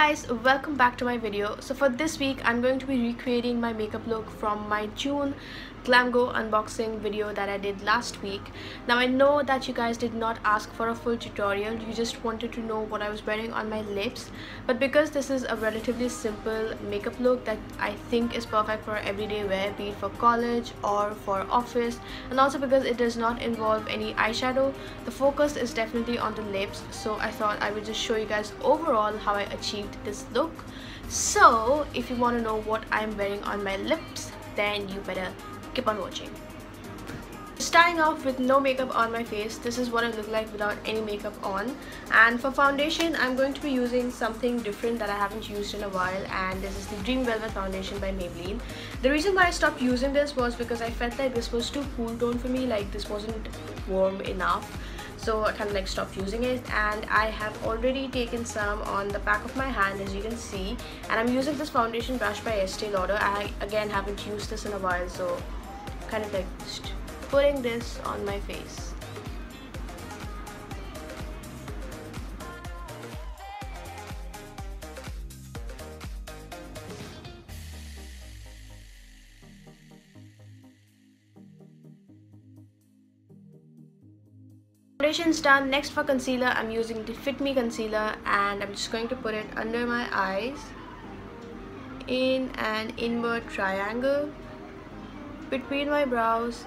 Guys, welcome back to my video. So for this week I'm going to be recreating my makeup look from my June Glamgo unboxing video that I did last week. Now I know that you guys did not ask for a full tutorial, you just wanted to know what I was wearing on my lips, but because this is a relatively simple makeup look that I think is perfect for everyday wear, be it for college or for office, and also because it does not involve any eyeshadow, the focus is definitely on the lips, so I thought I would just show you guys overall how I achieved this look. So if you want to know what I'm wearing on my lips, then you better keep on watching. Starting off with no makeup on my face, this is what I look like without any makeup on. And for foundation, I'm going to be using something different that I haven't used in a while, and this is the Dream Velvet foundation by Maybelline. The reason why I stopped using this was because I felt like this was too cool tone for me, like this wasn't warm enough. So I kind of like stopped using it, and I have already taken some on the back of my hand, as you can see, and I'm using this foundation brush by Estee Lauder. I again haven't used this in a while, so kind of like just putting this on my face. Foundation's done. Next for concealer, I'm using the Fit Me concealer, and I'm just going to put it under my eyes in an inward triangle between my brows,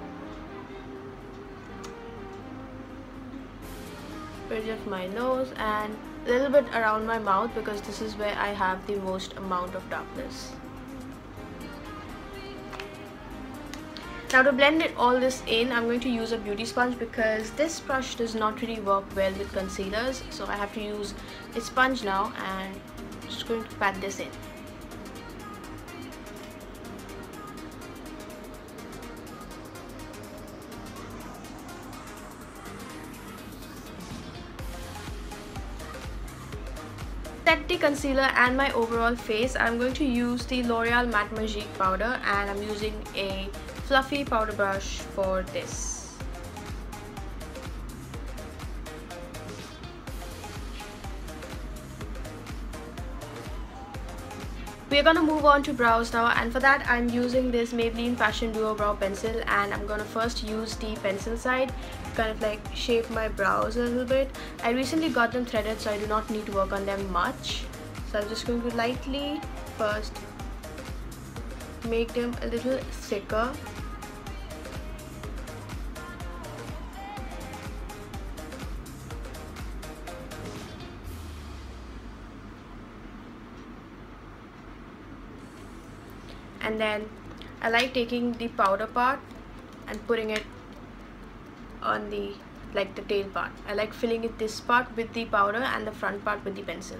bridge of my nose, and a little bit around my mouth because this is where I have the most amount of darkness. Now to blend all this in, I'm going to use a beauty sponge because this brush does not really work well with concealers, so I have to use a sponge now, and I'm just going to pat this in. Set the concealer and my overall face, I'm going to use the L'Oreal Matte Magique powder, and I'm using a fluffy powder brush for this. We are gonna move on to brows now, and for that I'm using this Maybelline Fashion Duo Brow Pencil, and I'm gonna first use the pencil side to kind of like shape my brows a little bit. I recently got them threaded, so I do not need to work on them much. So I'm just going to lightly first make them a little thicker. And then I like taking the powder part and putting it on the tail part. I like filling it this part with the powder and the front part with the pencil.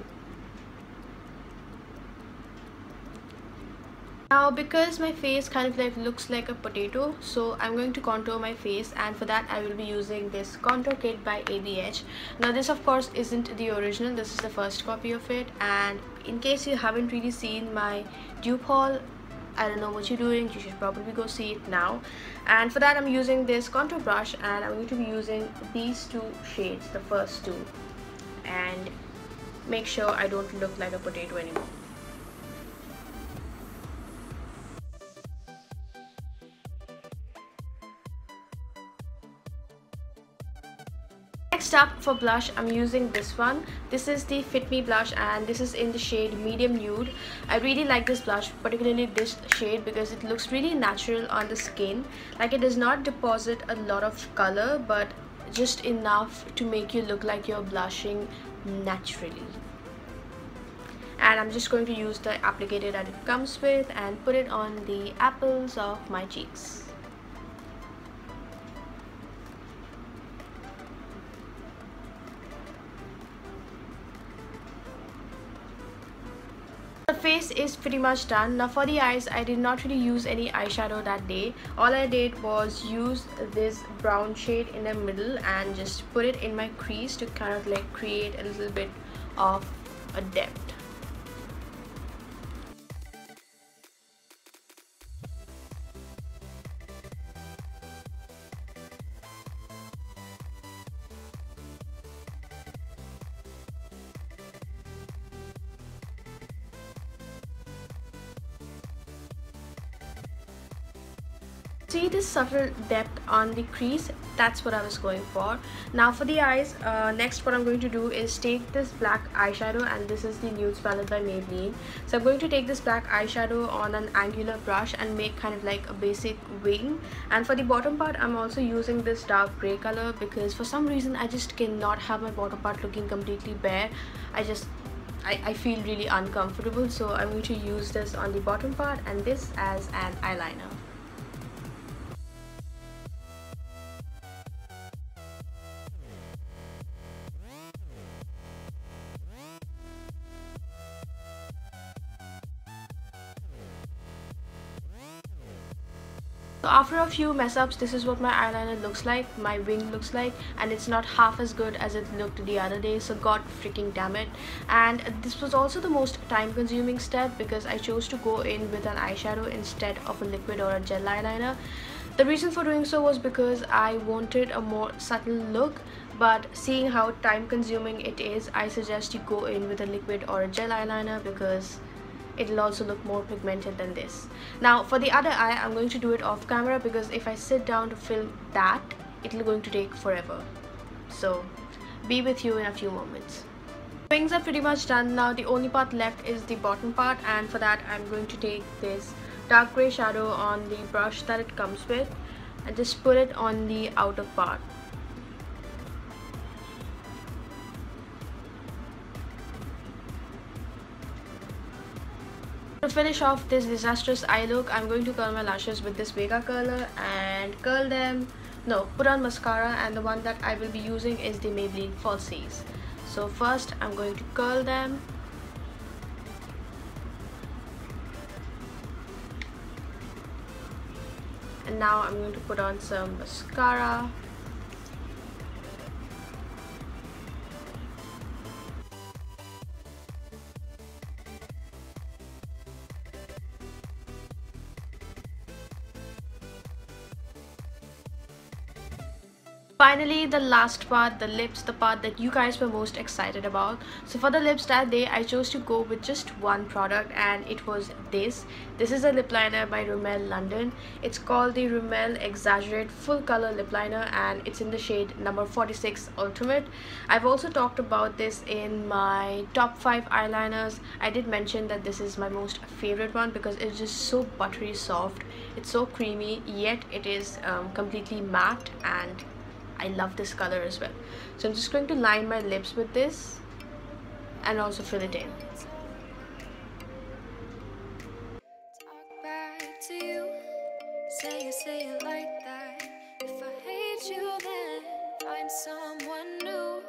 Now because my face kind of like looks like a potato, so I'm going to contour my face, and for that I will be using this contour kit by ABH. Now this of course isn't the original, this is the first copy of it, and in case you haven't really seen my dupe haul, I don't know what you're doing, you should probably go see it now. And for that I'm using this contour brush, and I'm going to be using these two shades, the first two, and make sure I don't look like a potato anymore. Next up for blush, I'm using this one. This is the Fit Me blush, and this is in the shade medium nude. I really like this blush, particularly this shade, because it looks really natural on the skin. Like, it does not deposit a lot of color, but just enough to make you look like you're blushing naturally. And I'm just going to use the applicator that it comes with and put it on the apples of my cheeks. The face is pretty much done. Now for the eyes, I did not really use any eyeshadow that day. All I did was use this brown shade in the middle and just put it in my crease to kind of like create a little bit of a depth. See this subtle depth on the crease, that's what I was going for. Now for the eyes, next what I'm going to do is take this black eyeshadow, and this is the Nudes palette by Maybelline. So I'm going to take this black eyeshadow on an angular brush and make kind of like a basic wing. And for the bottom part, I'm also using this dark gray color because for some reason I just cannot have my bottom part looking completely bare. I feel really uncomfortable, so I'm going to use this on the bottom part and this as an eyeliner. So after a few mess ups, this is what my eyeliner looks like, my wing looks like, and it's not half as good as it looked the other day, so god freaking damn it. And this was also the most time consuming step because I chose to go in with an eyeshadow instead of a liquid or a gel eyeliner. The reason for doing so was because I wanted a more subtle look, but seeing how time consuming it is, I suggest you go in with a liquid or a gel eyeliner because it'll also look more pigmented than this. Now for the other eye, I'm going to do it off camera because if I sit down to film that, it'll going to take forever. So be with you in a few moments. Wings are pretty much done. Now the only part left is the bottom part, and for that I'm going to take this dark gray shadow on the brush that it comes with and just put it on the outer part. To finish off this disastrous eye look, I'm going to curl my lashes with this Vega curler and curl them. No, put on mascara, and the one that I will be using is the Maybelline Falsies. So first I'm going to curl them. And now I'm going to put on some mascara. Finally, the last part, the lips, the part that you guys were most excited about. So for the lips that day, I chose to go with just one product, and it was this. This is a lip liner by Rimmel London. It's called the Rimmel Exaggerate Full Color Lip Liner, and it's in the shade number 46 Ultimate. I've also talked about this in my top 5 eyeliners. I did mention that this is my most favorite one because it's just so buttery soft. It's so creamy, yet it is completely matte, and I love this color as well. So I'm just going to line my lips with this and also fill it in. Talk back to you. Say it like that. If I hate you, then find someone new.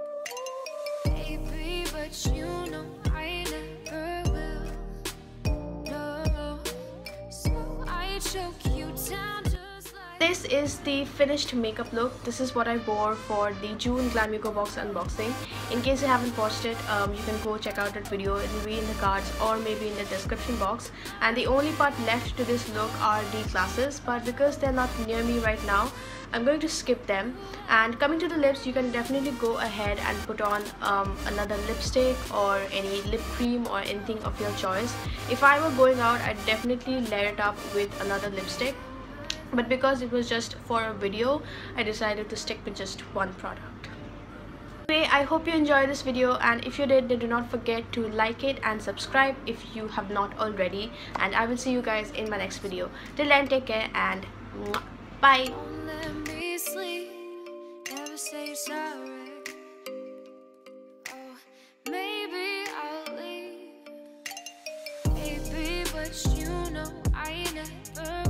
Baby, but you know I never will. No, so I choke you down. This is the finished makeup look. This is what I wore for the June Glamyuko box unboxing. In case you haven't watched it, you can go check out that video. It will be in the cards or maybe in the description box. And the only part left to this look are the glasses, but because they're not near me right now, I'm going to skip them. And coming to the lips, you can definitely go ahead and put on another lipstick or any lip cream or anything of your choice. If I were going out, I'd definitely layer it up with another lipstick. But because it was just for a video, I decided to stick with just one product. Anyway, I hope you enjoyed this video, and if you did, then do not forget to like it and subscribe if you have not already. And I will see you guys in my next video. Till then, take care and bye. But you know I never